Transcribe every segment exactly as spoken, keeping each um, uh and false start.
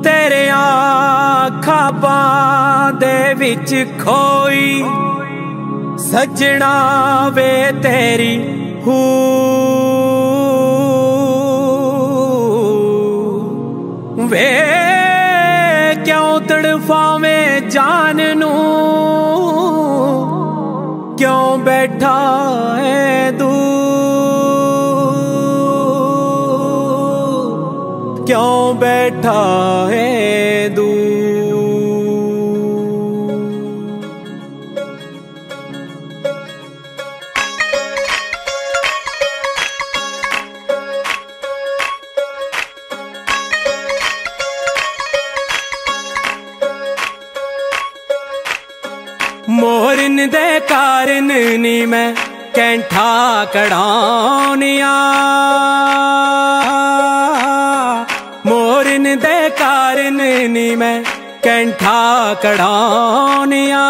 तेरे ख्वाबां दे विच खोई सजना वे तेरी हू वे क्यों तड़फावें जान नू क्यों बैठा है दूर क्यों बैठा है दूर। मोरन दे कारण नी मैं कैंठा कड़ाउनिया मोरन दे कारण नी मैं कैंठा कड़ाउनिया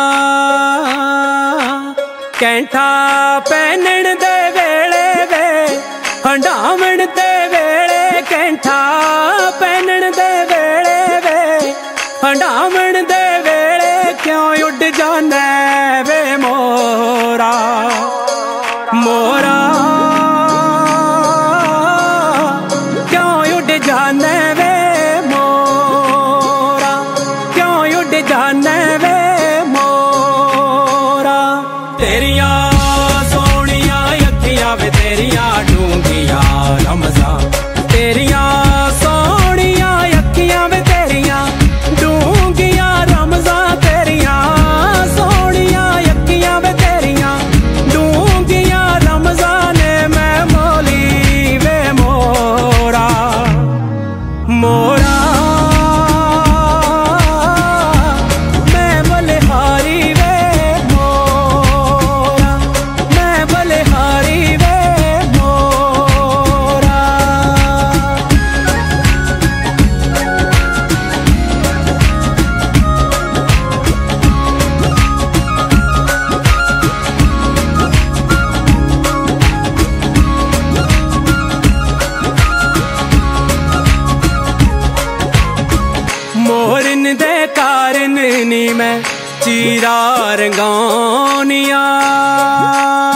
कैंठा पहनन दे वेले वे हंडावण दे वेले कैंठा पहनन दे वेले वे हंडावण दे वेले क्यों उड़ जाना वे मोरा मोरा क्यों उड़ जाना वे मोरा क्यों उड़ जाना वे मोरा। तेरिया सोनिया अखियां वे तेरिया डूंगिया रमज़ां तेरिया सोनिया अखियां वे तेरिया डूंगिया रमज़ां तेरिया सोनिया अखियां वे तेरिया डूंगिया रमज़ां ने मैं मोली वे मोरा मोरा मैं बलिहारी वे मोरा मैं बलिहारी वे मोरा। मोरन दे कारण नी मैं चीरा रंगाउनिया